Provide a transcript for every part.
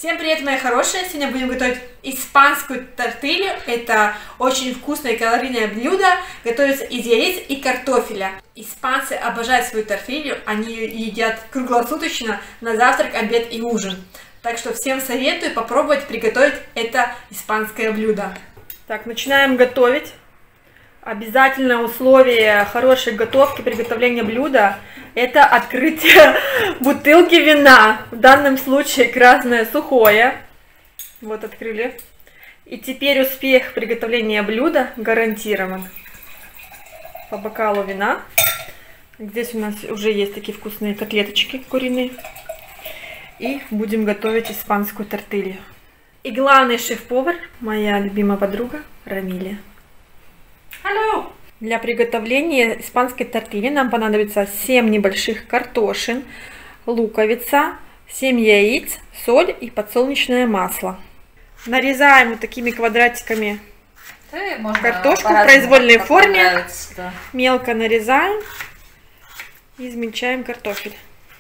Всем привет, мои хорошие! Сегодня будем готовить испанскую тортилью. Это очень вкусное и калорийное блюдо. Готовится из яиц и картофеля. Испанцы обожают свою тортилью. Они ее едят круглосуточно на завтрак, обед и ужин. Так что всем советую попробовать приготовить это испанское блюдо. Так, начинаем готовить. Обязательное условие хорошей готовки, приготовления блюда — это открытие бутылки вина. В данном случае красное сухое. Вот открыли. И теперь успех приготовления блюда гарантирован. По бокалу вина. Здесь у нас уже есть такие вкусные котлеточки куриные. И будем готовить испанскую тортилью. И главный шеф-повар, моя любимая подруга Рамиля. Hello! Для приготовления испанской тортильи нам понадобится 7 небольших картошин, луковица, 7 яиц, соль и подсолнечное масло. Нарезаем вот такими квадратиками картошку в произвольной форме. Да. Мелко нарезаем и измельчаем картофель.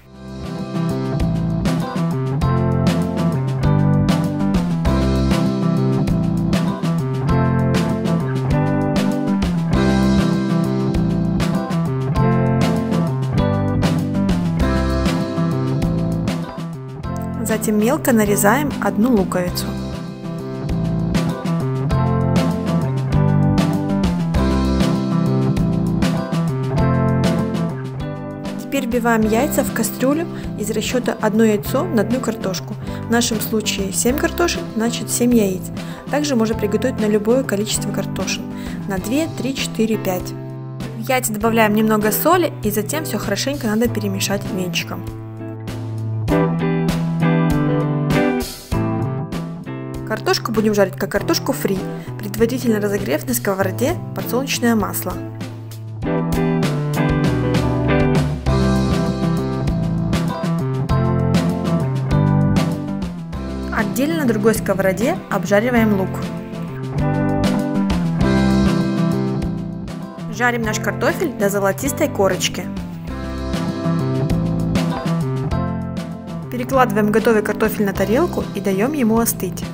Затем мелко нарезаем одну луковицу. Теперь вбиваем яйца в кастрюлю из расчета 1 яйцо на 1 картошку. В нашем случае 7 картошин, значит 7 яиц. Также можно приготовить на любое количество картошин. На 2, 3, 4, 5. В яйца добавляем немного соли и затем все хорошенько надо перемешать венчиком. Картошку будем жарить как картошку фри, предварительно разогрев на сковороде подсолнечное масло. Отдельно на другой сковороде обжариваем лук. Жарим наш картофель до золотистой корочки. Перекладываем готовый картофель на тарелку и даем ему остыть.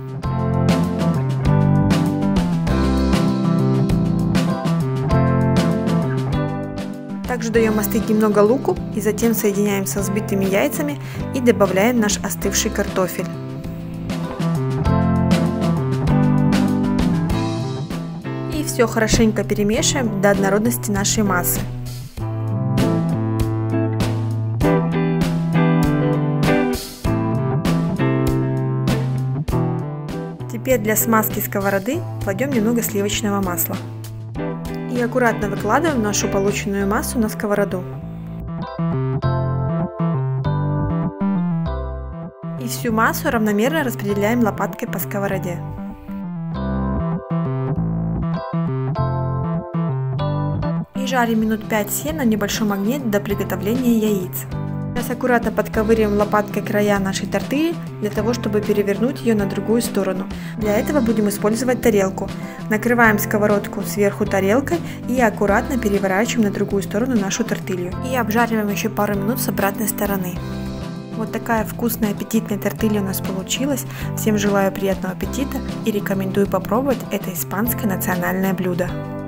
Также даем остыть немного луку и затем соединяем со взбитыми яйцами и добавляем наш остывший картофель. И все хорошенько перемешиваем до однородности нашей массы. Теперь для смазки сковороды кладем немного сливочного масла. И аккуратно выкладываем нашу полученную массу на сковороду. И всю массу равномерно распределяем лопаткой по сковороде. И жарим минут 5-7 на небольшом огне до приготовления яиц. Сейчас аккуратно подковыриваем лопаткой края нашей тортильи для того, чтобы перевернуть ее на другую сторону. Для этого будем использовать тарелку. Накрываем сковородку сверху тарелкой и аккуратно переворачиваем на другую сторону нашу тортилью. И обжариваем еще пару минут с обратной стороны. Вот такая вкусная аппетитная тортилья у нас получилась. Всем желаю приятного аппетита и рекомендую попробовать это испанское национальное блюдо.